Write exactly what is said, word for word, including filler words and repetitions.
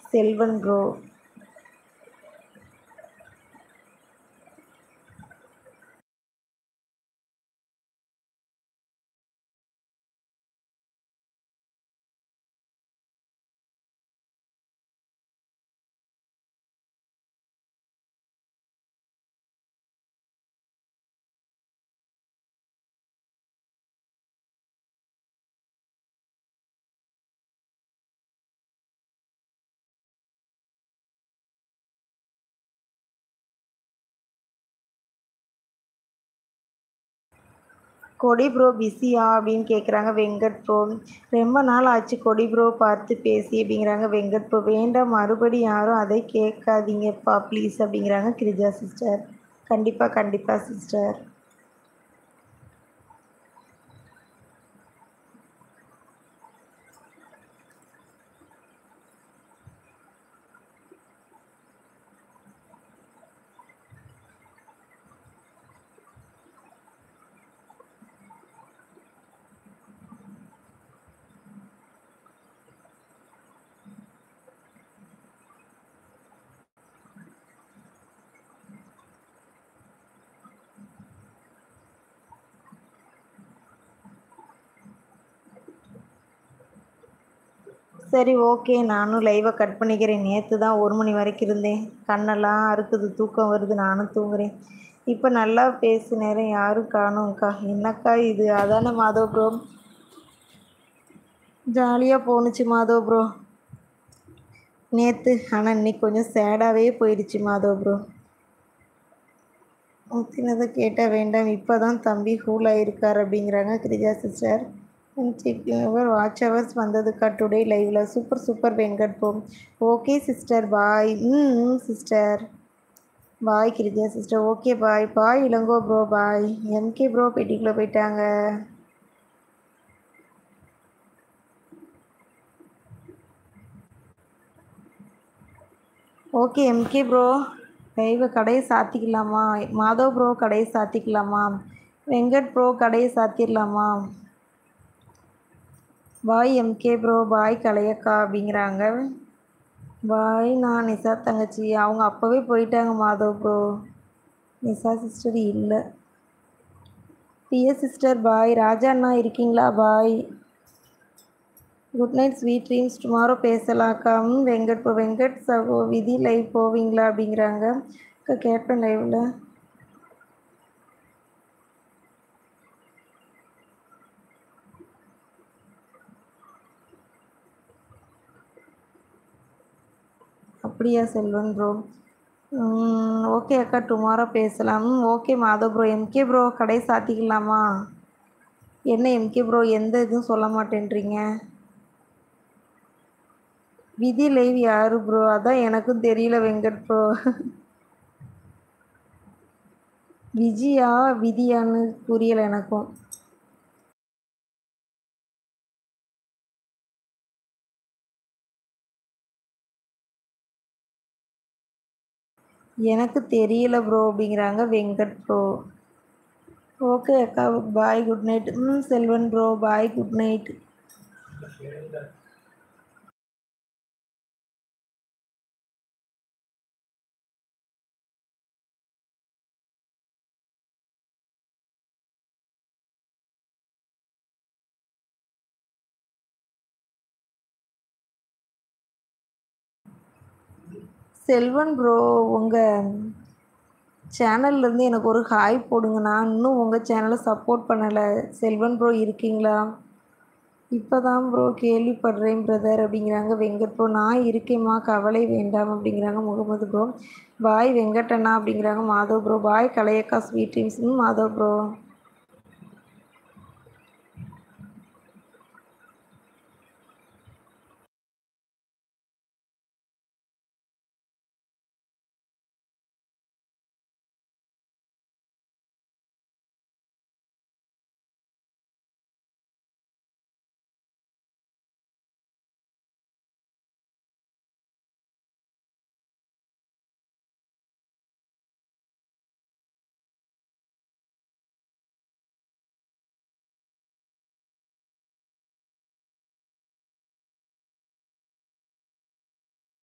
Selvan bro. கொடி bro பிஸியா அப்படின்னு கேட்குறாங்க வெங்கட் ப்ரோ. ரொம்ப நாள் ஆச்சு கொடி ப்ரோ பார்த்து பேசி அப்படிங்கிறாங்க வெங்கட் ப்ரோ. வேண்டாம் மறுபடி யாரும் அதை கேட்காதீங்கப்பா ப்ளீஸ் அப்படிங்கிறாங்க கிரிஜா சிஸ்டர். கண்டிப்பாக கண்டிப்பாக சிஸ்டர். சரி ஓகே, நானும் லைவை கட் பண்ணிக்கிறேன். நேற்று தான் ஒரு மணி வரைக்கும் இருந்தேன், கண்ணெல்லாம் அறுக்குது, தூக்கம் வருது, நானும் தூங்குறேன். இப்போ நல்லா பேசு நேரம் யாரும் காணும்க்கா. என்னக்கா இது? அதானே மாதவ் ப்ரோ. ஜாலியாக போணுச்சு மாதவ் ப்ரோ நேற்று. ஆனால் இன்னைக்கு கொஞ்சம் சேடாகவே போயிடுச்சு மாதவ் ப்ரோ. ஊற்றினதை கேட்டால் வேண்டாம், இப்போ தான் தம்பி ஹூல் ஆகிருக்கார் அப்படிங்கிறாங்க கிரிஜா சிஸ்டர். அவர் வாட்ச் ஹவர்ஸ் வந்ததுக்கா டுடே லைவ்ல. Super super Venkat bro. Okay sister bye. ம் sister bye Girija sister. Okay bye bye Elango bro bye. MK bro பெட்டிக்குள்ளே போயிட்டாங்க. ஓகே எம்கே ப்ரோ லைவை கடையை சாத்திக்கலாமா? மாதவ் ப்ரோ கடையை சாத்திக்கலாமா? வெங்கட் ப்ரோ கடையை சாத்திடலாமா? பாய் எம்கே ப்ரோ பாய் கலையக்கா அப்படிங்கிறாங்க. பாய் நான் நிசா தங்கச்சி. அவங்க அப்போவே போயிட்டாங்க மாதவ் ப்ரோ. நிசா சிஸ்டர் இல்லை. பிய சிஸ்டர் பாய். ராஜா அண்ணா இருக்கீங்களா? Bye. Good night sweet dreams. Tomorrow பேசலாக்கா. வெங்கட் ப்ரோ வெங்கட் சகோ விதி லைவ் போவீங்களா அப்படிங்கிறாங்க. கேட்பேன் லைவில். அப்படியா செல்வன் ப்ரோ. ஓகே அக்கா டுமாரோ பேசலாம். Okay Madhav bro. MK bro கடை சாத்திக்கலாமா? என்ன எம்கே ப்ரோ எந்த இதுவும் சொல்ல மாட்டேன்றீங்க? விதி லைவ் யாரு ப்ரோ? அதான் எனக்கும் தெரியல வெங்கட் ப்ரோ. விஜயா விதியான்னு புரியலை எனக்கும். எனக்கு தெரியல ப்ரோ அப்படிங்கிறாங்க வெங்கட் ப்ரோ. ஓகே அக்கா பாய் குட் நைட். ம் Selvan bro bye good night. Selvan bro உங்கள் சேனல்லேருந்து எனக்கு ஒரு ஹாய் போடுங்க. நான் இன்னும் உங்கள் சேனலை சப்போர்ட் பண்ணலை. செல்வன் ப்ரோ இருக்கீங்களா? இப்போ தான் ப்ரோ கேள்விப்படுறேன் பிரதர் அப்படிங்கிறாங்க வெங்கட் ப்ரோ. நான் இருக்கேம்மா கவலை வேண்டாம் அப்படிங்கிறாங்க முகமது ப்ரோ. பாய் வெங்கட் அண்ணா அப்படிங்கிறாங்க மாதவ் ப்ரோ. பாய் கலையக்கா ஸ்வீட் ட்ரீம்ஸ். மாதவ் ப்ரோ.